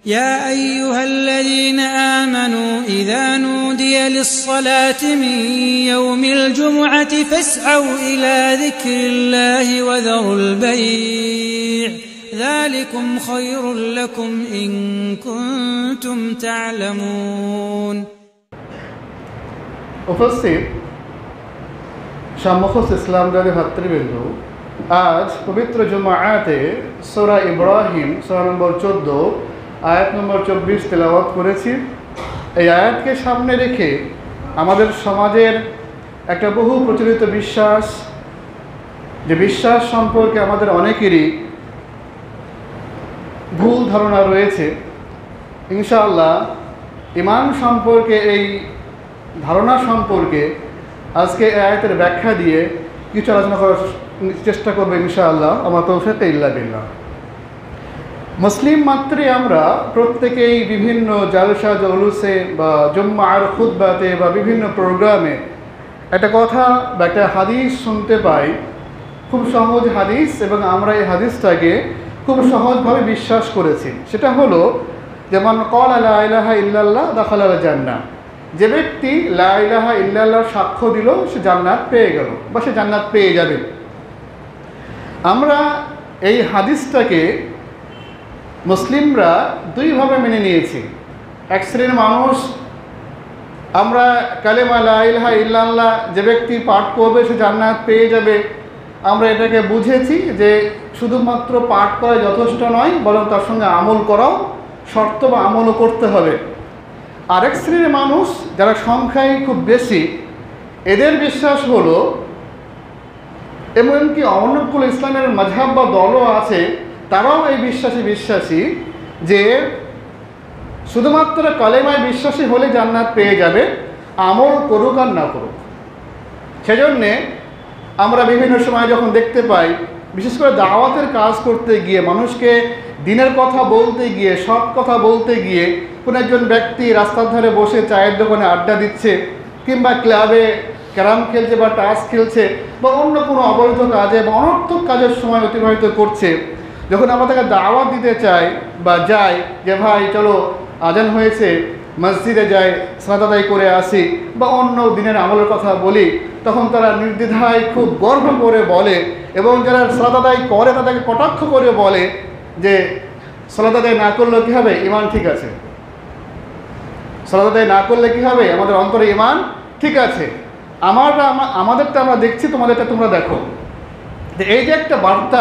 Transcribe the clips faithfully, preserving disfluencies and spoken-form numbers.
يا أيها الذين آمنوا إذا نودي للصلاة من يوم الجمعة فاسعوا إلى ذكر الله وذروا البيع ذلكم خير لكم إن كنتم تعلمون উপস্থিত সম্মুখস্থ ইসলামদারি ভাতৃবৃন্দ, আজ পবিত্র জুমাআতে সূরা ইব্রাহিম সূরা নম্বর চোদ্দ আয়াত নম্বর চব্বিশ তেলাওয়াত করেছি। এই আয়াতকে সামনে রেখে আমাদের সমাজের একটা বহু প্রচলিত বিশ্বাস, যে বিশ্বাস সম্পর্কে আমাদের অনেকেরই ভুল ধারণা রয়েছে, ইনশাআল্লাহ ঈমান সম্পর্কে এই ধারণা সম্পর্কে আজকে এই আয়াতের ব্যাখ্যা দিয়ে কিছু আলোচনা করার চেষ্টা করবো ইনশাআল্লাহ। আমার তৌফিক ইল্লা বিল্লাহ। মুসলিম মাত্রই আমরা প্রত্যেকেই বিভিন্ন জালসা জলুসে বা জুম্মার খুতবাতে বা বিভিন্ন প্রোগ্রামে একটা কথা বা একটা হাদিস শুনতে পাই, খুব সহজ হাদিস, এবং আমরা এই হাদিসটাকে খুব সহজভাবে বিশ্বাস করেছি। সেটা হলো যেমন ক্বালা লা ইলাহা ইল্লাল্লাহ দাখালাল জান্নাহ, যে ব্যক্তি লা ইলাহা ইল্লাল্লাহর সাক্ষ্য দিল সে জান্নাত পেয়ে গেল বা সে জান্নাত পেয়ে যাবে। আমরা এই হাদিসটাকে মুসলিমরা দুইভাবে মেনে নিয়েছি। এক শ্রেণীর মানুষ আমরা কালেমা লা ইলাহা ইল্লাল্লাহ যে ব্যক্তি পাঠ করবে সে জান্নাত পেয়ে যাবে, আমরা এটাকে বুঝেছি যে শুধুমাত্র পাঠ করা যথেষ্ট নয়, বরং তার সঙ্গে আমল করাও শর্ত বা আমলও করতে হবে। আরেক শ্রেণীর মানুষ যারা সংখ্যায় খুব বেশি, এদের বিশ্বাস হলো, এমনকি অনেকগুলো ইসলামের মাযহাব বা দলও আছে, তারাও এই বিশ্বাসী বিশ্বাসী যে শুধুমাত্র কালেমায় বিশ্বাসী হলে জান্নাত পেয়ে যাবে, আমল করুক আর না করুক। সেজন্যে আমরা বিভিন্ন সময় যখন দেখতে পাই, বিশেষ করে দাওয়াতের কাজ করতে গিয়ে, মানুষকে দিনের কথা বলতে গিয়ে, সৎ কথা বলতে গিয়ে কোনো একজন ব্যক্তি রাস্তার ধারে বসে চায়ের দোকানে আড্ডা দিচ্ছে, কিংবা ক্লাবে ক্যারাম খেলছে বা টাস খেলছে বা অন্য কোনো অবৈধ কাজে বা অনর্থক কাজের সময় অতিবাহিত করছে, যখন আমরা তাকে দাওয়াত দিতে চাই বা যাই যে ভাই চলো আজান হয়েছে মসজিদে যাই সালাত আদায় করে আসি বা অন্য দিনের আমলের কথা বলি, তখন তারা নির্দ্বিধায় খুব গর্ব করে বলে, এবং যারা সালাত আদায় করে তাদেরকে কটাক্ষ করে বলে যে সালাত আদায় না করলে কী হবে, ঈমান ঠিক আছে। সালাত আদায় না করলে কী হবে, আমাদের অন্তরে ঈমান ঠিক আছে। আমারটা আমাদেরটা আমরা দেখছি, তোমাদেরটা তোমরা দেখো। এই যে একটা বার্তা,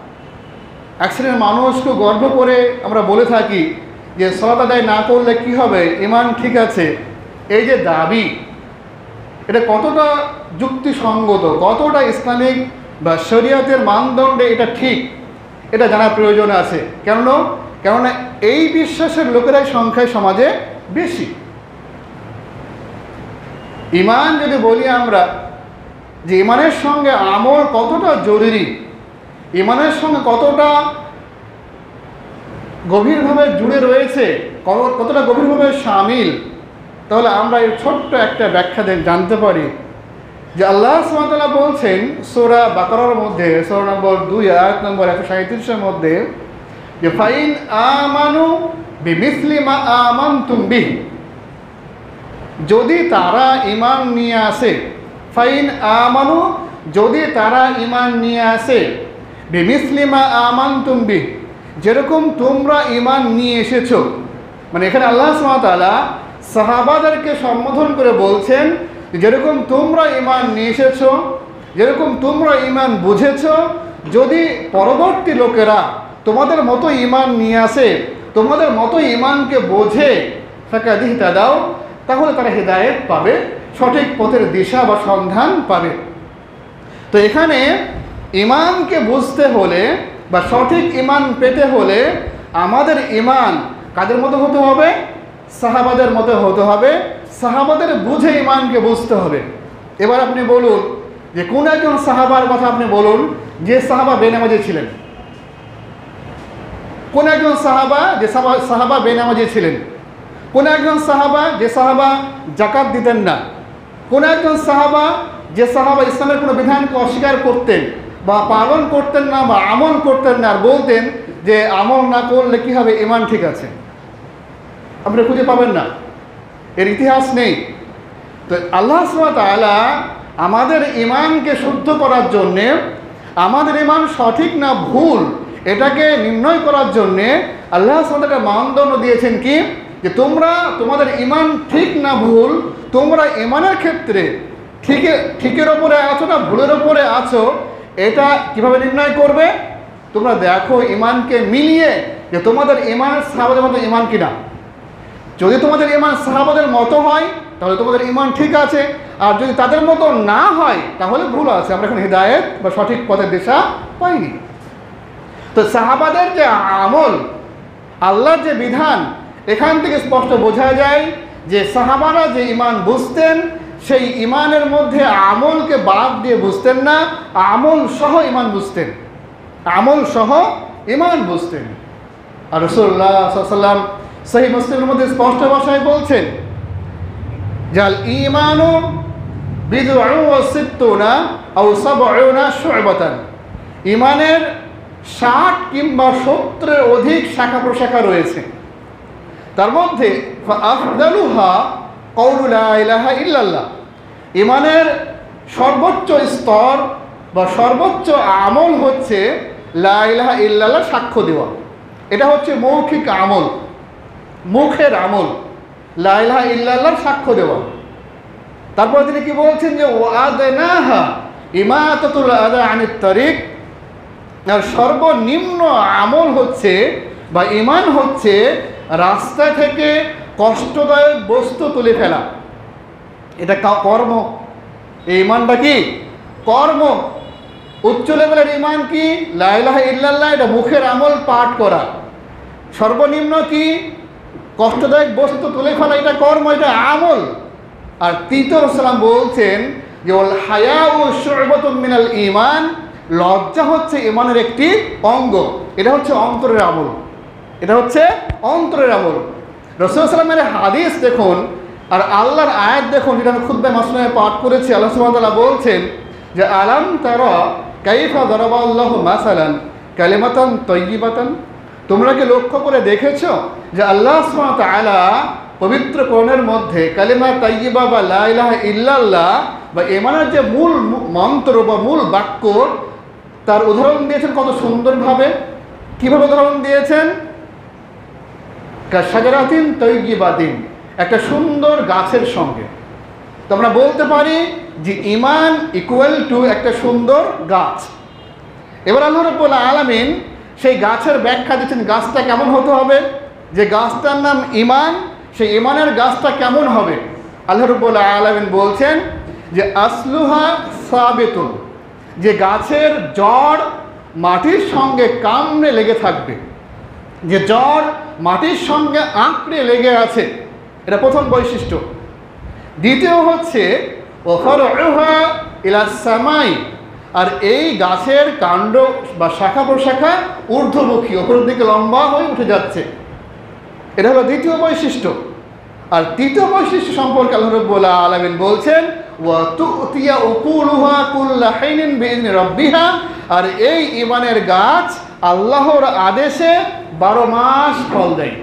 এক শ্রেণীর মানুষ খুব গর্ব করে আমরা বলে থাকি যে সালাত আদায় না করলে কী হবে, ঈমান ঠিক আছে, এই যে দাবি, এটা কতটা যুক্তিসঙ্গত, কতটা ইসলামিক বা শরিয়তের মানদণ্ডে এটা ঠিক, এটা জানার প্রয়োজন আছে। কেন? কেননা এই বিশ্বাসের লোকেরাই সংখ্যায় সমাজে বেশি। ঈমান যদি বলি আমরা যে ঈমানের সঙ্গে আমল কতটা জরুরি, ঈমানের সঙ্গে কতটা গভীরভাবে জুড়ে রয়েছে, কতটা গভীরভাবে শামিল, তাহলে আমরা এই ছোট্ট একটা ব্যাখ্যা জানতে পারি যে আল্লাহ সুবহানাহু ওয়া তাআলা বলছেন সূরা বাকারার মধ্যে সূরা নম্বর দুই আয়াত নম্বর একশো সাঁইত্রিশের মধ্যে যে ফাইন আমানু বিমিসলি মা আমানতুম বিহি, যদি তারা ঈমান নিয়ে আসে, ফাইন আমানু যদি তারা ঈমান নিয়ে আসে, বিমিসলি মা আমানতুম বিহি যেরকম তোমরা ঈমান নিয়ে এসেছো, মানে এখানে আল্লাহ সুবহানাহু ওয়া তাআলা সাহাবাদেরকে সম্বোধন করে বলছেন যেরকম তোমরা ঈমান নিয়ে এসেছো, যেরকম তোমরা ঈমান বুঝেছো, যদি পরবর্তী লোকেরা তোমাদের মতো ঈমান নিয়ে আসে, তোমাদের মতো ঈমানকে বোঝে, ফাকাদ ইহতাদাও, তাহলে তারা হেদায়েত পাবে, সঠিক পথের দিশা বা সন্ধান পাবে। তো এখানে ঈমানকে বুঝতে হলে বা সঠিক ঈমান পেতে হলে আমাদের ঈমান কাদের মতো হতে হবে, সাহাবাদের মতো হতে হবে, সাহাবাদের বুঝে ঈমানকে বুঝতে হবে। এবার আপনি বলুন যে কোন একজন সাহাবার কথা আপনি বলুন যে সাহাবা বেনামাজি ছিলেন, কোন একজন সাহাবা যে সাহাবা বেনামাজি ছিলেন, কোন একজন সাহাবা যে সাহাবা যাকাত দিতেন না, কোন একজন সাহাবা যে সাহাবা ইসলামের কোনো বিধানকে অস্বীকার করতেন বা পালন করতেন না বা আমল করতেন না, আর বলতেন যে আমল না করলে কী হবে, ঈমান ঠিক আছে। আপনি খুঁজে পাবেন না, এর ইতিহাস নেই। তো আল্লাহ সুবহানাহু ওয়া তাআলা আমাদের ঈমানকে শুদ্ধ করার জন্যে, আমাদের ঈমান সঠিক না ভুল এটাকে নির্ণয় করার জন্যে আল্লাহ সুবহানাহু ওয়া তাআলা মানদণ্ড দিয়েছেন কি, যে তোমরা তোমাদের ঈমান ঠিক না ভুল, তোমরা ঈমানের ক্ষেত্রে ঠিকে ঠিকের ওপরে আছো না ভুলের ওপরে আছো, এটা কিভাবে নির্ণয় করবে? তোমরা দেখো ঈমানকে মিলিয়ে যে তোমাদের ঈমান সাহাবাদের মতো ঈমান কিনা। যদি তোমাদের ঈমান সাহাবাদের মতো হয় তাহলে তোমাদের ঈমান ঠিক আছে, আর যদি তাদের মতো না হয় তাহলে ভুল আছে, আমরা এখন হিদায়াত বা সঠিক পথের দিশা পাইনি। তো সাহাবাদের যে আমল, আল্লাহর যে বিধান, এখান থেকে স্পষ্ট বোঝা যায় যে সাহাবারা যে ঈমান বুঝতেন সেই ঈমানের মধ্যে আমলকে বাদ দিয়ে বুঝতেন না, আমল সহ ঈমান বুঝতেন, আমল সহ ঈমান বুঝতেন। আর রাসূলুল্লাহ সাল্লাল্লাহু আলাইহি ওয়াসাল্লাম সহিহ মুসলিমের মধ্যে স্পষ্ট ভাষায় বলছেন, জাল ঈমানু বিদ'উন ওয়া সিত্তুনা আও সাব'উনা শু'বাতান, ঈমানের ষাট কিংবা সত্তরের অধিক শাখা প্রশাখা রয়েছে, তার মধ্যে আফদালুহা কওলু লা ইলাহা ইল্লাল্লাহ, ঈমানের সর্বোচ্চ স্তর বা সর্বোচ্চ আমল হচ্ছে লা ইলাহা ইল্লাল্লাহ সাক্ষ্য দেওয়া। এটা হচ্ছে মৌখিক আমল, মুখের আমল, লা ইলাহা ইল্লাল্লাহ সাক্ষ্য দেওয়া। তারপরে তিনি কি বলছেন যে ওয়াদনাহা ইমাতাতুল আযা আনিত তারিক, আর সর্বনিম্ন আমল হচ্ছে বা ঈমান হচ্ছে রাস্তা থেকে কষ্টদায়ক বস্তু তুলে ফেলা। এটা কর্ম, এই ঈমানটা কি কর্ম। উচ্চ লেভেলের ঈমান কি লা ইলাহা ইল্লাল্লাহ, এটা মুখের আমল পাঠ করা। সর্বনিম্ন কি কষ্টদায়ক বস্তু তুলে ফেলা, এটা কর্ম, এটা আমল। আর তৃতীয় সালাম বলছেন যে ওয়াল হায়াউ শু'বাতুম মিনাল ঈমান, লজ্জা হচ্ছে ঈমানের একটি অঙ্গ, এটা হচ্ছে অন্তরের আমল, এটা হচ্ছে অন্তরের আমল। রাসূল সাল্লাল্লাহু আলাইহি ওয়াসাল্লামের হাদিস দেখুন আর আল্লাহর আয়াত দেখুন, যেটা আমি খুতবায়ে মাসনুয়ে পাঠ করেছি। আল্লাহ সুবহানাহু ওয়া তাআলা বলছেন যে আলাম তারা কাইফা দারাবাল্লাহু মাসালান কালিমাতান তাইয়্যিবাতান, তোমরা কি লক্ষ্য করে দেখেছো যে আল্লাহ সুবহানাহু ওয়া তাআলা পবিত্র কোরআনের মধ্যে কালিমা তাইয়্যিবা বা লা ইলাহা ইল্লাল্লাহ বা ঈমানের যে মূল মন্ত্র বা মূল বাক্য, তার উদাহরণ দিয়েছেন কত সুন্দরভাবে। কীভাবে উদাহরণ দিয়েছেন? কাশাজারাতিন তাইয়্যিবাতিন, একটা সুন্দর গাছের সঙ্গে। তো আমরা বলতে পারি যে ঈমান ইকুয়াল টু একটা সুন্দর গাছ। এবার আল্লাহ রাব্বুল আলামিন সেই গাছের ব্যাখ্যা দিচ্ছেন, গাছটা কেমন হতে হবে, যে গাছটার নাম ঈমান, সেই ঈমানের গাছটা কেমন হবে। আল্লাহ রাব্বুল আলামিন বলছেন যে আসলুহা সাবিতুন, যে গাছের জড় মাটির সঙ্গে কামড়ে লেগে থাকবে, যে জড় মাটির সঙ্গে আঁকড়ে লেগে আছে, এটা প্রথম বৈশিষ্ট্য। দ্বিতীয় হচ্ছে ওফারউহা ইলা সামাই, আর এই গাছের কাণ্ড বা শাখা প্রশাখা ঊর্ধ্বমুখী, ওপরের দিকে লম্বা হয়ে উঠে যাচ্ছে, এটা হলো দ্বিতীয় বৈশিষ্ট্য। আর তৃতীয় বৈশিষ্ট্য সম্পর্কে আল্লাহ রাব্বুল আলামিন বলছেন ওয়া তুতিয়া উকুলুহা কুল্লা হিনিন বিইذن রাব্বিহা, আর এই ঈমানের গাছ আল্লাহর আদেশে বারো মাস ফল দেয়,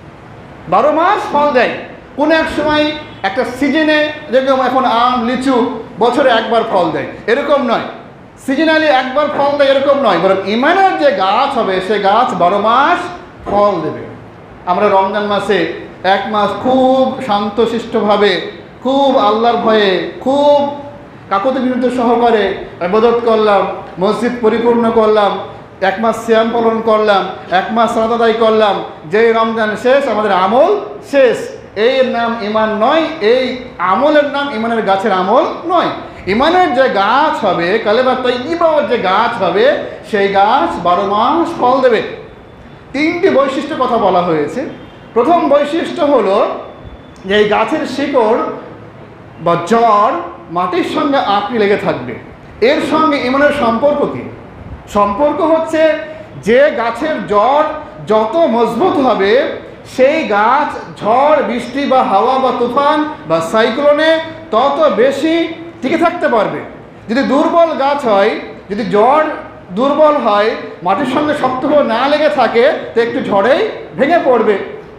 বারো মাস ফল দেয়। কোনো এক সময় একটা সিজনে, যেরকম এখন আম লিচু বছরে একবার ফল দেয়, এরকম নয়, সিজনালি একবার ফল দেয় এরকম নয়, বরং ঈমানের যে গাছ হবে সে গাছ বারো মাস ফল দেবে। আমরা রমজান মাসে এক মাস খুব শান্তশিষ্টভাবে, খুব আল্লাহর ভয়ে, খুব কাকুতি বিনতি সহকারে ইবাদত করলাম, মসজিদ পরিপূর্ণ করলাম, এক মাস সিয়াম পালন করলাম, এক মাস সালাত আদায় করলাম, যেই রমজান শেষ আমাদের আমল শেষ। এর নাম ঈমান নয়, এই আমলের নাম ঈমানের গাছের আমল নয়। ঈমানের যে গাছ হবে, কালেমা তাইয়্যিবার যে গাছ হবে, সেই গাছ বারো মাস ফল দেবে। তিনটি বৈশিষ্ট্য কথা বলা হয়েছে। প্রথম বৈশিষ্ট্য হলো যে এই গাছের শিকড় বা জড় মাটির সঙ্গে আঁকড়ে লেগে থাকবে। এর সঙ্গে ঈমানের সম্পর্ক কী? সম্পর্ক হচ্ছে যে গাছের জড় যত মজবুত হবে সেই গাছ ঝড় বৃষ্টি বা হাওয়া বা তুফান বা সাইক্লোনে তত বেশি টিকে থাকতে পারবে। যদি দুর্বল গাছ হয়, যদি জড় দুর্বল হয়, মাটির সঙ্গে শক্তভাবে না লেগে থাকে, তো একটু ঝড়েই ভেঙে পড়বে।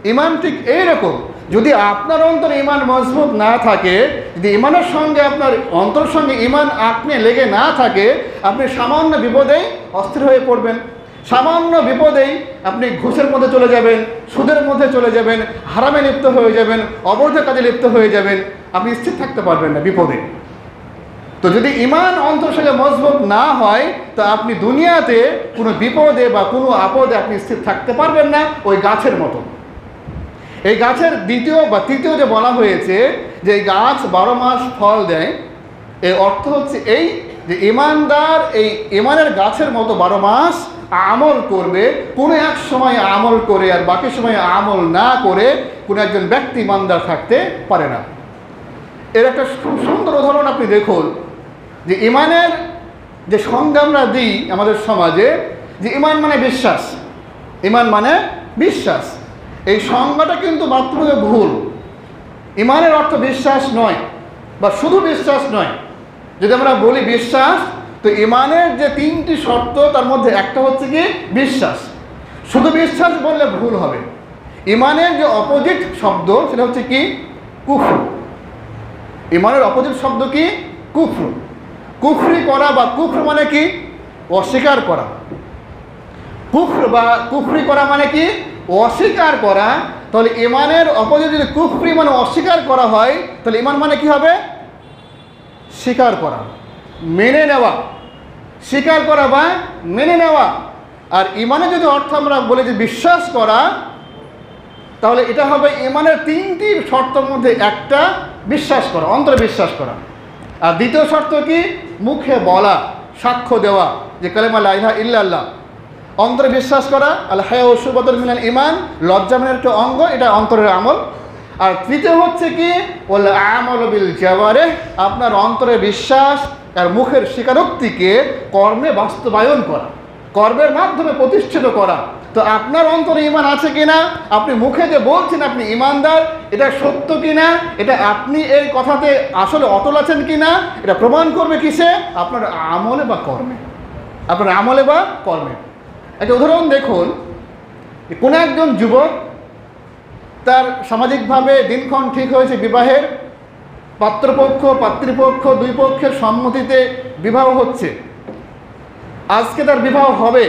ইমান ঠিক এইরকম, যদি আপনার অন্তরে ইমান মজবুত না থাকে, যদি ইমানের সঙ্গে আপনার অন্তরের সঙ্গে ইমান আপনি লেগে না থাকে, আপনি সামান্য বিপদেই অস্থির হয়ে পড়বেন, সামান্য বিপদেই আপনি ঘুষের মধ্যে চলে যাবেন, সুদের মধ্যে চলে যাবেন, হারামে লিপ্ত হয়ে যাবেন, অবৈধ কাজে লিপ্ত হয়ে যাবেন, আপনি স্থির থাকতে পারবেন না বিপদে। তো যদি ইমান অন্তরের সঙ্গে মজবুত না হয়, তো আপনি দুনিয়াতে কোনো বিপদে বা কোনো আপদে আপনি স্থির থাকতে পারবেন না, ওই গাছের মতো। এই গাছের দ্বিতীয় বা তৃতীয় যে বলা হয়েছে যে এই গাছ বারো মাস ফল দেয়, এর অর্থ হচ্ছে এই যে ইমানদার এই ইমানের গাছের মতো বারো মাস আমল করবে। কোনো এক সময় আমল করে আর বাকি সময় আমল না করে কোনো একজন ব্যক্তি ইমানদার থাকতে পারে না। এর একটা খুব সুন্দর উদাহরণ আপনি দেখুন, যে ইমানের যে সংজ্ঞা আমরা দিই আমাদের সমাজে, যে ইমান মানে বিশ্বাস, ইমান মানে বিশ্বাস, এই সংজ্ঞাটা কিন্তু মাত্রই ভুল। ইমানের অর্থ বিশ্বাস নয়, বা শুধু বিশ্বাস নয়। যদি আমরা বলি বিশ্বাস, তো ইমানের যে তিনটি শর্ত তার মধ্যে একটা হচ্ছে কি বিশ্বাস। শুধু বিশ্বাস বললে ভুল হবে। ইমানের যে অপোজিট শব্দ সেটা হচ্ছে কি কুফর। ইমানের অপোজিট শব্দ কি কুফর। কুফরি করা বা কুফর মানে কি অস্বীকার করা। কুফর বা কুফরি করা মানে কি অস্বীকার করা। তাহলে ইমানের অপোজিট যদি কুফরি মানে অস্বীকার করা হয়, তাহলে ইমান মানে কি হবে স্বীকার করা, মেনে নেওয়া, স্বীকার করা বা মেনে নেওয়া। আর ইমানে যদি অর্থ আমরা বলি যে বিশ্বাস করা, তাহলে এটা হবে ইমানের তিনটি শর্তের মধ্যে একটা বিশ্বাস করা, অন্তরে বিশ্বাস করা। আর দ্বিতীয় শর্ত কি মুখে বলা, সাক্ষ্য দেওয়া যে কালেমা লা ইলাহা ইল্লাল্লাহ, অন্তরে বিশ্বাস করা। আল হায়া শুবাতুন মিনাল ইমান, লজ্জা মানের একটা অঙ্গ, এটা অন্তরের আমল। আর তৃতীয় হচ্ছে কি ওয়াল আমালু বিল জাওয়ারিহ, আপনার অন্তরে বিশ্বাস আর মুখের স্বীকারোক্তিকে কর্মে বাস্তবায়ন করা, কর্মের মাধ্যমে প্রতিষ্ঠিত করা। তো আপনার অন্তরে ইমান আছে কিনা, আপনি মুখে যে বলছেন আপনি ইমানদার, এটা সত্য কিনা, এটা আপনি এই কথাতে আসলে অটল আছেন কিনা, এটা প্রমাণ করবে কিসে, আপনার আমলে বা কর্মে, আপনার আমলে বা কর্মে। একটা উদাহরণ দেখুন, কোনো একজন যুবক, তার সামাজিকভাবে দিনক্ষণ ঠিক হয়েছে বিবাহের, পাত্রপক্ষ পাত্রীপক্ষ দুই পক্ষের সম্মতিতে বিবাহ হচ্ছে, আজকে তার বিবাহ হবে।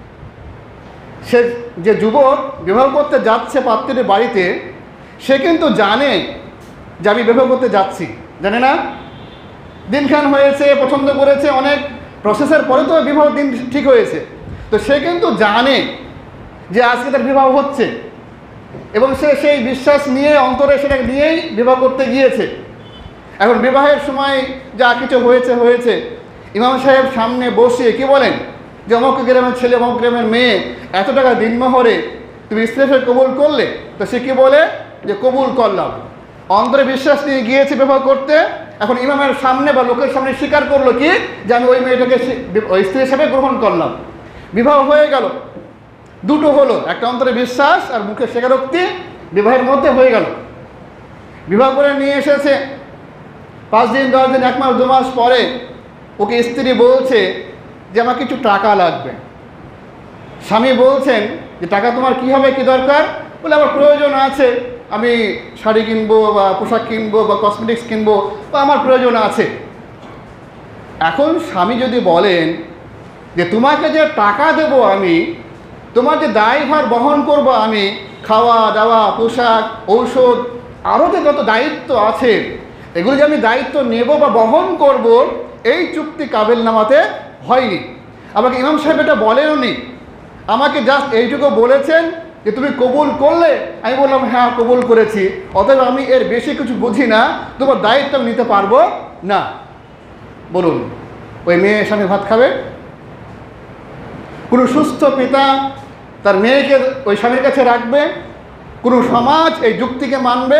সে যে যুবক বিবাহ করতে যাচ্ছে পাত্রীর বাড়িতে, সে কিন্তু জানে যে আমি বিবাহ করতে যাচ্ছি, জানে না? দিনক্ষণ হয়েছে, পছন্দ করেছে, অনেক প্রসেসের পরে তো বিবাহ দিন ঠিক হয়েছে। তো সে কিন্তু জানে যে আজকে তার বিবাহ হচ্ছে, এবং সে সেই বিশ্বাস নিয়ে অন্তরে সেটা নিয়েই বিবাহ করতে গিয়েছে। এখন বিবাহের সময় যা কিছু হয়েছে হয়েছে ইমাম সাহেব সামনে বসিয়ে কি বলেন যে অমুক গ্রামের ছেলে অমুক গ্রামের মেয়ে এত টাকা দিনমহরে তুমি স্ত্রী হিসেবে কবুল করলে। তো সে কী বলে যে কবুল করলাম, অন্তরে বিশ্বাস নিয়ে গিয়েছে বিবাহ করতে। এখন ইমামের সামনে বা লোকের সামনে স্বীকার করলো কি যে আমি ওই মেয়েটাকে ওই স্ত্রী হিসেবে গ্রহণ করলাম। বিবাহ হয়ে গেল, দুটো হলো, একটা অন্তরে বিশ্বাস আর মুখে স্বীকারোক্তি বিবাহের মধ্যে হয়ে গেল। বিবাহ করে নিয়ে এসেছে, পাঁচ দিন দশ দিন এক মাস দু মাস পরে ওকে স্ত্রী বলছে যে আমার কিছু টাকা লাগবে। স্বামী বলছেন যে টাকা তোমার কী হবে, কী দরকার? বলে আমার প্রয়োজন আছে, আমি শাড়ি কিনবো বা পোশাক কিনবো বা কসমেটিক্স কিনবো বা আমার প্রয়োজন আছে। এখন স্বামী যদি বলেন যে তোমাকে যে টাকা দেবো আমি, তোমার যে দায়ভার বহন করব আমি, খাওয়া দাওয়া পোশাক ঔষধ আরও যে যত দায়িত্ব আছে এগুলো যে আমি দায়িত্ব নেব বা বহন করব, এই চুক্তি কাবিলনামাতে হয়নি। আমাকে ইমাম সাহেব এটা বলেননি, আমাকে জাস্ট এইটুকু বলেছেন যে তুমি কবুল করলে। আমি বললাম হ্যাঁ কবুল করেছি, অতএব আমি এর বেশি কিছু বুঝি না, তোমার দায়িত্ব আমি নিতে পারবো না। বলুন ওই মেয়ে স্বামী ভাত খাবে? কোনো সুস্থ পিতা তার মেয়েকে ওই স্বামীর কাছে রাখবে? কোনো সমাজ এই যুক্তিকে মানবে?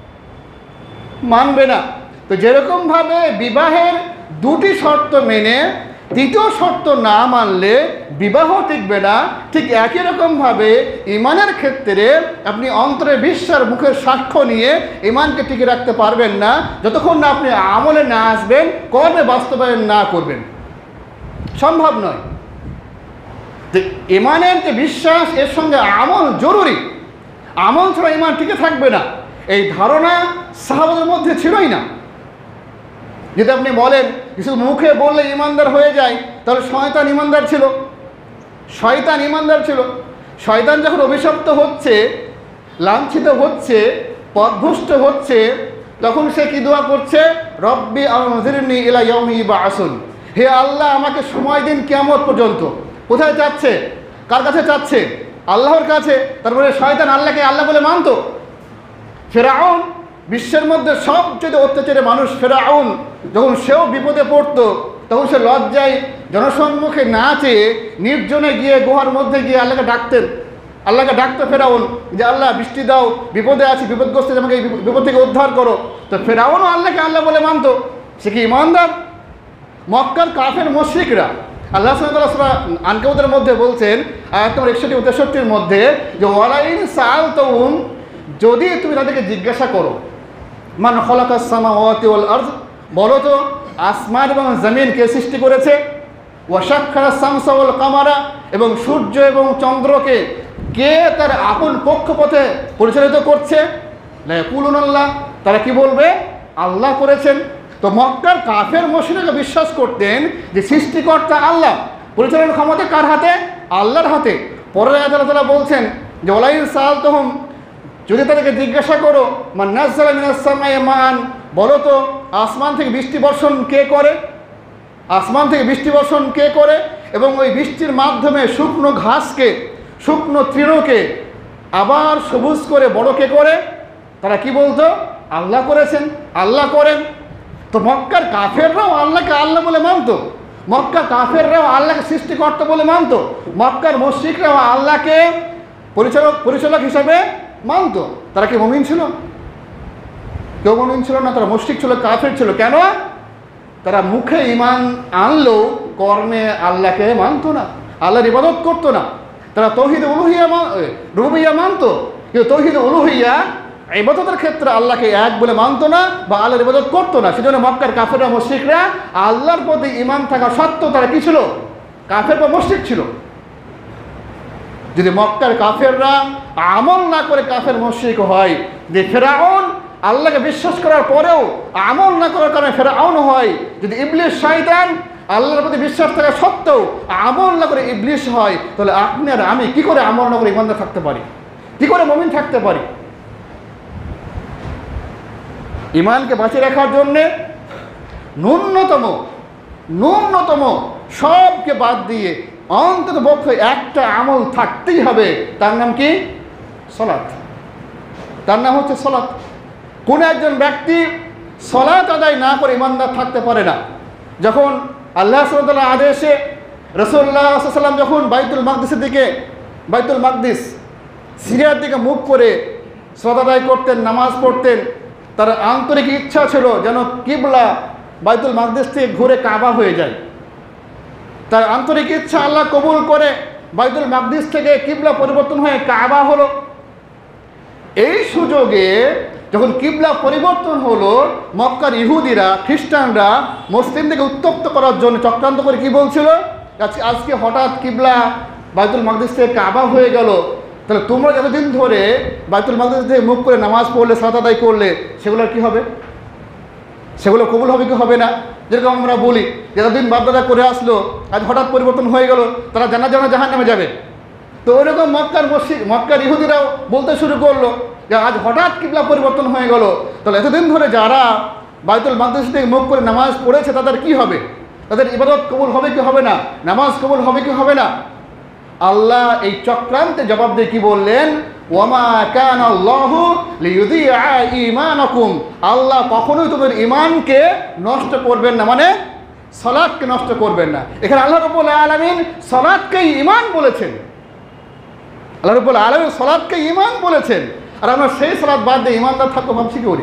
মানবে না। তো যেরকমভাবে বিবাহের দুটি শর্ত মেনে তৃতীয় শর্ত না মানলে বিবাহ টিকবে না, ঠিক একই রকমভাবে ইমানের ক্ষেত্রে আপনি অন্তরে বিশ্বাস মুখের সাক্ষ্য নিয়ে ইমানকে টিকে রাখতে পারবেন না যতক্ষণ না আপনি আমলে না আসবেন, কর্মে বাস্তবায়ন না করবেন। সম্ভব নয়। ইমানের যে বিশ্বাস এর সঙ্গে আমল জরুরি। আমল ছাড়া ইমান টিকে থাকবে না, এই ধারণা সাহাবাদের মধ্যে ছিলই না। যদি আপনি বলেন কিছু মুখে বললে ইমানদার হয়ে যায়, তাহলে শয়তান ইমানদার ছিল, শয়তান ইমানদার ছিল। শয়তান যখন অভিশপ্ত হচ্ছে, লাঞ্ছিত হচ্ছে, পথভ্রষ্ট হচ্ছে, তখন সে কি দোয়া করছে? রব্বি আনজিরনি ইলা ইয়াউমি ইবআসুন, হে আল্লাহ আমাকে সময় দিন কিয়ামত পর্যন্ত। কোথায় চাচ্ছে? কার কাছে চাচ্ছে? আল্লাহর কাছে। তারপরে শয়তান আল্লাহকে আল্লাহ বলে মানত। ফেরাউন, বিশ্বের মধ্যে সবচেয়ে অত্যাচারী মানুষ ফেরাউন, যখন সেও বিপদে পড়তো, তখন সে লজ্জায় জনসম্মুখে না চেয়ে নির্জনে গিয়ে গুহার মধ্যে গিয়ে আল্লাহকে ডাকতেন। আল্লাহকে ডাকতো ফেরাউন যে আল্লাহ বৃষ্টি দাও, বিপদে আছি, বিপদগ্রস্ত, আমাকে এই বিপদ থেকে উদ্ধার করো। তো ফেরাউনও আল্লাহকে আল্লাহ বলে মানত। সে কি ইমানদার? মক্কার কাফের মুশরিকরা আল্লাহ সুবহানাহু ওয়া তাআলা আনকাবুতের মধ্যে বলছেন আয়াত নম্বর একষট্টি ও তেষট্টির মধ্যে যে ওয়ালাইন সাআলতুহুম, যদি তুমি তাদেরকে জিজ্ঞাসা করো, মান খালাকাস সামাওয়াতি ওয়াল আরদ, বলো তো আসমান এবং জমিন কে সৃষ্টি করেছে? ওয়া সাখখারাস শামসা ওয়াল কামারা, এবং সূর্য এবং চন্দ্রকে কে তার আপন কক্ষপথে পরিচালিত করছে? লা ইয়াকুলুনাল্লাহ, তারা কি বলবে? আল্লাহ করেছেন। তো মক্কার কাফের মুশরিকরা বিশ্বাস করতেন যে সৃষ্টিকর্তা আল্লাহ, পরিচালনার ক্ষমতা কার হাতে? আল্লাহর হাতে। পরের আয়াতে আল্লাহ তাআলা বলছেন যে ওয়ালাইন সাআলতুহুম, যদি তাদেরকে জিজ্ঞাসা করো, মান নাযালা মিনাস সামাই মান, বলো তো আসমান থেকে বৃষ্টি বর্ষণ কে করে? আসমান থেকে বৃষ্টি বর্ষণ কে করে? এবং ওই বৃষ্টির মাধ্যমে শুকনো ঘাসকে, শুকনো তৃণকে আবার সবুজ করে বড় কে করে? তারা কি বলতো? আল্লাহ করেছেন, আল্লাহ করেন। তো মক্কার কাফেররাও আল্লাহকে আল্লাহ বলে মানত, মক্কার কাফেররাও আল্লাহকে সৃষ্টিকর্তা বলে মানত, মক্কার মুশরিকরাও আল্লাহকে পরিচালক পরিচালক হিসাবে মানত। তারা কি মুমিন ছিল? কেউ মুমিন ছিল না, তারা মুশরিক ছিল, কাফের ছিল। কেন? তারা মুখে ঈমান আনলেও কর্মে আল্লাহকে মানত না, আল্লাহর ইবাদত করতো না। তারা তৌহিদ উলুহিয়া রুবুবিয়্যা মানত, কিন্তু তৌহিদ উলুহিয়া ইবাদতের ক্ষেত্রে আল্লাহকে এক বলে মানত না বা আল্লাহর ইবাদত করতো না। সেজন্য মক্কার কাফেররা মুশরিকরা আল্লাহর প্রতি ঈমান থাকা সত্ত্বেও তারা কি ছিল? কাফের বা মুশরিক ছিল। যদি মক্কার কাফেররা আমল না করে কাফের মুশরিক হয়, যে ফেরাউন আল্লাহকে বিশ্বাস করার পরেও আমল না করার কারণে ফেরাউন হয়, যদি ইবলিস শয়তান আল্লাহর প্রতি বিশ্বাস থাকা সত্ত্বেও আমল না করে ইবলিস হয়, তাহলে আপনি আর আমি কি করে আমল না করে ইমানদার থাকতে পারি? কি করে মুমিন থাকতে পারি? ইমানকে বাঁচিয়ে রাখার জন্যে ন্যূনতম ন্যূনতম সবকে বাদ দিয়ে অন্তত পক্ষে একটা আমল থাকতেই হবে। তার নাম কি? সলাত। তার নাম হচ্ছে সলাত। কোন একজন ব্যক্তি সলাত আদায় না করে ইমানদার থাকতে পারে না। যখন আল্লাহ সুবহানাহু ওয়া তাআলার আদেশে রাসূলুল্লাহ সাল্লাল্লাহু আলাইহি ওয়াসাল্লাম যখন বাইতুল মাকদিসের দিকে, বাইতুল মাকদিস সিরিয়ার দিকে মুখ করে সলাত আদায় করতেন, নামাজ পড়তেন, তার আন্তরিক ইচ্ছা ছিল যেন কিবলা বাইতুল মাকদিস থেকে ঘুরে কাবা হয়ে যায়। তার আন্তরিক ইচ্ছা আল্লাহ কবুল করে বাইতুল মাকদিস থেকে কিবলা পরিবর্তন হয়ে কাবা হলো। এই সুযোগে যখন কিবলা পরিবর্তন হলো, মক্কার ইহুদিরা, খ্রিস্টানরা মুসলিমদেরকে উত্তপ্ত করার জন্য চক্রান্ত করে কি বলছিল? আজকে আজকে হঠাৎ কিবলা বাইতুল মাকদিস থেকে কাবা হয়ে গেল, তাহলে তোমরা যতদিন ধরে বাইতুল মাকদিস থেকে মুখ করে নামাজ পড়লে, সালাত আদায় করলে, সেগুলোর কি হবে? সেগুলো কবুল হবে কি হবে না? যেরকম আমরা বলি যতদিন বাপদাদা করে আসলো, আজ হঠাৎ পরিবর্তন হয়ে গেল, তারা জানা জানা জাহান্নামে যাবে। তো ওইরকম মক্কার মসজিদ, মক্কার ইহুদিরাও বলতে শুরু করলো যে আজ হঠাৎ কিবলা পরিবর্তন হয়ে গেল, তাহলে এতদিন ধরে যারা বাইতুল মাকদিস থেকে মুখ করে নামাজ পড়েছে তাদের কি হবে? তাদের ইবাদত কবুল হবে কি হবে না? নামাজ কবুল হবে কি হবে না? আল্লাহ এই চক্রান্তে জবাব দিয়ে কি বললেন? ওয়ামা কানা আল্লাহু লিইউযিআ ঈমানাকুম, আল্লাহ কখনোই তোমাদের ঈমানকে নষ্ট করবেন না, মানে সালাতকে নষ্ট করবেন না। এখানে আল্লাহ রাব্বুল আলামিন সালাতকেই ঈমান বলেছেন, আল্লাহ রাব্বুল আলামিন সালাতকে ঈমান বলেছেন। আর আমরা সেই সালাত বাদ দিয়ে ঈমানদার থাকবো ভাবছি কি করে?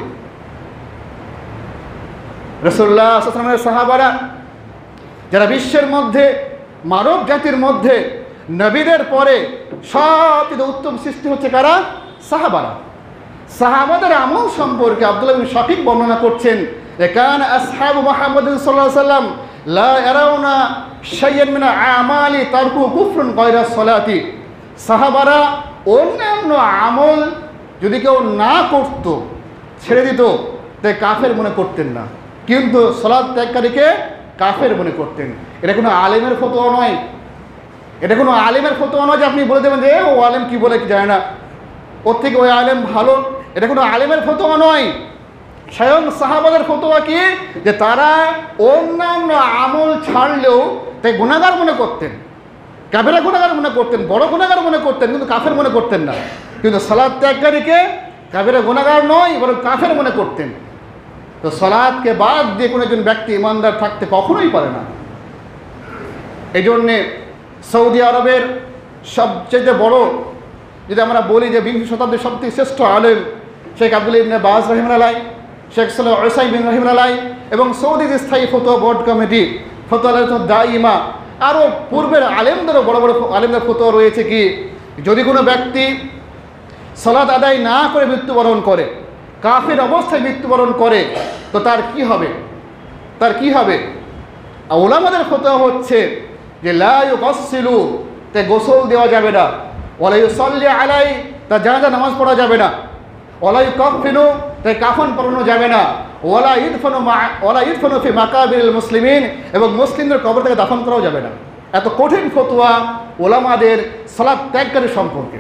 রাসূলুল্লাহ সাল্লাল্লাহু আলাইহি ওয়াসাল্লামের সাহাবারা, যারা বিশ্বের মধ্যে মানব জাতির মধ্যে নবীদের পরে সবচেয়ে উত্তম সৃষ্টি হচ্ছে কারা? সাহাবারা। সাহাবাদের আমল সম্পর্কে আব্দুল্লাহ ইবনে শাকিক বর্ণনা করছেন, কান আসহাবু মুহাম্মাদিন সাল্লাল্লাহু আলাইহি ওয়াসাল্লাম লা ইয়ারাউনা শাইয়ান মিন আমালি তারকু কুফরুন গায়রা সালাতি। সাহাবারা অন্যান্য আমল যদি কেউ না করতো, ছেড়ে দিত, তাই কাফের মনে করতেন না, কিন্তু সালাত ত্যাগকারীকে কাফের মনে করতেন। এটা কোনো আলেমের ফতোয়া নয়, এটা কোনো আলেমের ফতোয়া নয় যে আপনি বলে দেবেন যে ও আলেম কি বলে কি যায় না, ওর থেকে ওই আলেম ভালো। এটা কোনো আলেমের ফতোয়া নয়, স্বয়ং সাহাবাদের ফতোয়া কি যে তারা অন্যান্য আমল ছাড়লেও তাই গুনাহগার মনে করতেন, কাফেরা গুনাহগার মনে করতেন, বড় গুনাহগার মনে করতেন, কিন্তু কাফের মনে করতেন না। কিন্তু সালাত ত্যাগকারীকে কাফেরা গুনাহগার নয়, বরং কাফের মনে করতেন। তো সালাতকে বাদ দিয়ে কোনো একজন ব্যক্তি ইমানদার থাকতে কখনোই পারে না। এই জন্যে সৌদি আরবের সবচেয়ে বড়, যদি আমরা বলি যে বিংশ শতাব্দীর সবথেকে শ্রেষ্ঠ আলেম শেখ আব্দুল ইবনে বাজ রহিমাহুল্লাহ, শেখ সালেহ উসাইমিন রহিমাহুল্লাহ, এবং সৌদির স্থায়ী ফতোয়া বোর্ড কমিটি, ফতোয়া দাইমা, আরও পূর্বের আলেমদেরও বড় বড় আলেমদের ফতোয়া রয়েছে কি যদি কোনো ব্যক্তি সালাত আদায় না করে মৃত্যুবরণ করে, কাফের অবস্থায় মৃত্যুবরণ করে, তো তার কি হবে, তার কি হবে? উলামাদের ফতোয়া হচ্ছে যে লা ইউগাসসিলু, তে গোসল দেওয়া যাবে না, ওয়ালা ইউসাল্লি আলাই, তার জানাজা নামাজ পড়া যাবে না, ওয়ালা ইউকাফফিনু, তাই কাফন পরানো যাবে না, ওয়ালা ইদফানু মা ওয়ালা ইদফানু ফি মাকাবিরিল মুসলিমিন, এবং মুসলিমদের কবর থেকে দাফন করাও যাবে না। এত কঠিন ফতোয়া উলামাদের সালাত ত্যাগকারী সম্পর্কে।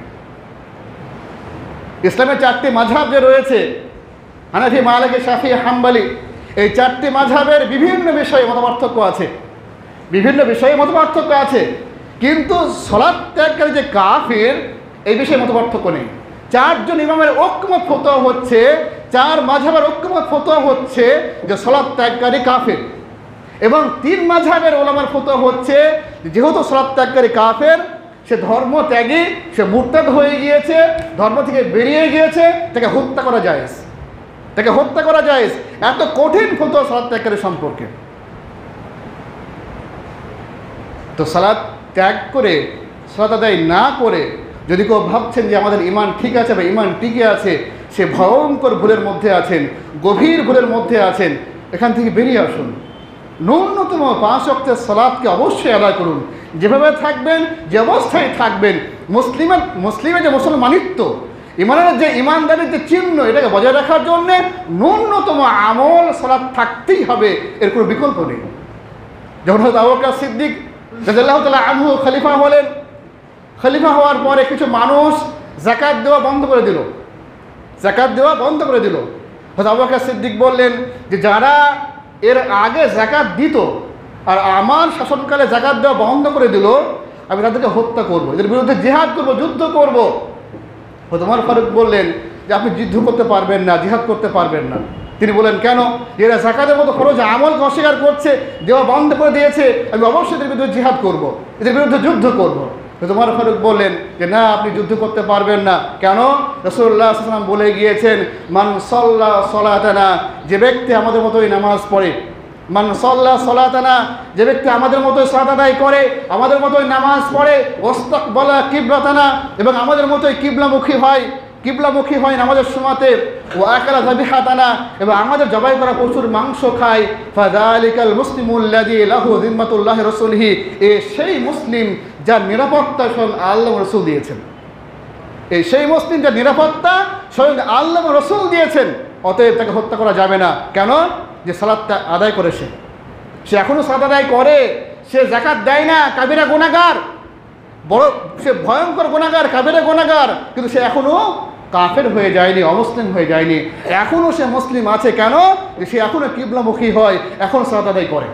ইসলামের চারটি মাযহাব যে রয়েছে, হানাফি, মালিকি, শাফি, হাম্বলি, এই চারটি মাযহাবের বিভিন্ন বিষয়ে মতপার্থক্য আছে, বিভিন্ন বিষয়ে মতপার্থক্য আছে, কিন্তু সালাত ত্যাগকারী যে কাফির এই বিষয়ে মতপার্থক্য নেই। চারজন ইমামের ঐক্যমত ফতোয়া হচ্ছে, চার মাযহাবের ঐক্যমত ফতোয়া হচ্ছে যে সালাত ত্যাগকারী কাফির, এবং তিন মাযহাবের ওলামার ফতোয়া হচ্ছে যেহেতু সালাত ত্যাগকারী কাফের, সে ধর্ম ত্যাগী, সে মুরতাদ হয়ে গিয়েছে, ধর্ম থেকে বেরিয়ে গিয়েছে, তাকে হত্যা করা জায়েজ, তাকে হত্যা করা জায়েজ। এত কঠিন ফতোয়া সালাত ত্যাগকারী সম্পর্কে। তো সালাত ত্যাগ করে, সালাত আদায় না করে যদি কেউ ভাবছেন যে আমাদের ইমান ঠিক আছে বা ইমান টিকে আছে, সে ভয়ঙ্কর ভুলের মধ্যে আছেন, গভীর ভুলের মধ্যে আছেন। এখান থেকে বেরিয়ে আসুন, ন্যূনতম পাঁচ ওয়াক্তের সালাতকে অবশ্যই আদায় করুন। যেভাবে থাকবেন, যে অবস্থায় থাকবেন, মুসলিমের মুসলিমের যে মুসলমানিত্ব, ইমানের যে ইমানদারের যে চিহ্ন, এটাকে বজায় রাখার জন্যে ন্যূনতম আমল সালাত থাকতেই হবে, এর কোনো বিকল্প নেই। যখন হযরত আবু বকর সিদ্দিক রাদিয়াল্লাহু তাআলা আনহু খলিফা হলেন, খলিফা হওয়ার পরে কিছু মানুষ যাকাত দেওয়া বন্ধ করে দিল, যাকাত দেওয়া বন্ধ করে দিল। হযরত আবু বকর সিদ্দিক বললেন যে যারা এর আগে যাকাত দিত আর আমার শাসনকালে যাকাত দেওয়া বন্ধ করে দিল, আমি তাদেরকে হত্যা করব, এদের বিরুদ্ধে জিহাদ করব, যুদ্ধ করব। হযরত ওমর ফারুক বললেন যে আপনি যুদ্ধ করতে পারবেন না, জিহাদ করতে পারবেন না। তিনি বলেন কেন? এরা যাকাতের মতো খরচ আমলকে অস্বীকার করছে, দেওয়া বন্ধ করে দিয়েছে, আমি অবশ্যই এদের বিরুদ্ধে জিহাদ করব, এদের বিরুদ্ধে যুদ্ধ করব। ওমর ফারুক বললেন যে না, আপনি যুদ্ধ করতে পারবেন না। কেন? রাসূলুল্লাহ সাল্লাল্লাহু আলাইহি ওয়াসাল্লাম বলে গিয়েছেন, মান সাল্লা সালাতানা, যে ব্যক্তি আমাদের মতোই নামাজ পড়ে, মান সাল্লা সালাতানা, যে ব্যক্তি আমাদের মতোই সালাত আদায় করে, আমাদের মতোই নামাজ পড়ে, ওয়াস্তাকবালা কিবলাতানা, এবং আমাদের মতোই কিবলামুখী হয়, কিবলামুখী হয় নামাজের সময়তে, ও আকালা যাবিহাতানা, এবং আমাদের জবাই করা পশুর মাংস খায়, ফাযালিকাল মুসলিমুল্লাযী লাহু যিম্মাতুল্লাহি রাসূলিহি, এ সেই মুসলিম যার নিরাপত্তা স্বয়ং আল্লাহ রাসূল দিয়েছেন, এই সেই মুসলিম যার নিরাপত্তা স্বয়ং আল্লাহ রাসূল দিয়েছেন। অতএব তাকে হত্যা করা যাবে না। কেন? যে সালাতটা আদায় করে, সে সে এখনও সালাত আদায় করে, সে যাকাত দেয় না, কাবিরা গুনাহগার, বড় সে ভয়ঙ্কর গুনাহগার, কাবিরা গুনাহগার, কিন্তু সে এখনও কাফের হয়ে যায়নি, অমুসলিম হয়ে যায়নি, এখনও সে মুসলিম আছে। কেন? যে সে এখনও কিবলামুখী হয়, এখন সালাত আদায় করে।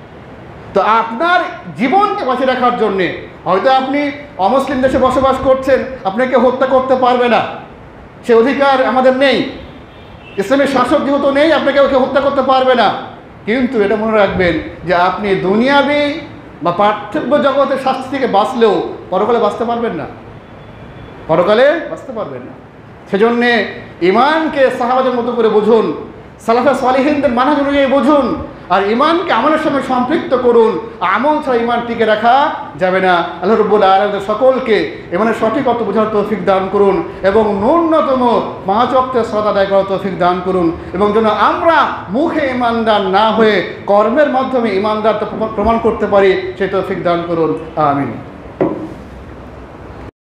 তো আপনার জীবনকে বাঁচিয়ে রাখার জন্যে, হয়তো আপনি অমুসলিম দেশে বসবাস করছেন, আপনাকে হত্যা করতে পারবে না, সে অধিকার আমাদের নেই, ইসলামের শাসক যেহেতু নেই, আপনাকে ওকে হত্যা করতে পারবে না। কিন্তু এটা মনে রাখবেন যে আপনি দুনিয়াবি বা পার্থিব জগতের শাস্তি থেকে বাঁচলেও পরকালে বাঁচতে পারবেন না, পরকালে বাঁচতে পারবেন না। সেজন্যে ইমানকে সাহাবাদের মতো করে বুঝুন, সালাফে সালিহিনদের মানহাজ অনুযায়ী বুঝুন, আর ইমানকে আমলের সঙ্গে সম্পৃক্ত করুন। আমল ছাড়া ইমান টিকে রাখা যাবে না। আল্লাহ রাব্বুল আলামিন সকলকে ইমানের সঠিক অর্থ বোঝার তৌফিক দান করুন, এবং ন্যূনতম পাঁচ ওয়াক্তের সালাত আদায় করার তৌফিক দান করুন, এবং যেন আমরা মুখে ইমানদার না হয়ে কর্মের মাধ্যমে ইমানদার প্রমাণ করতে পারি, সেই তৌফিক দান করুন। আমিন।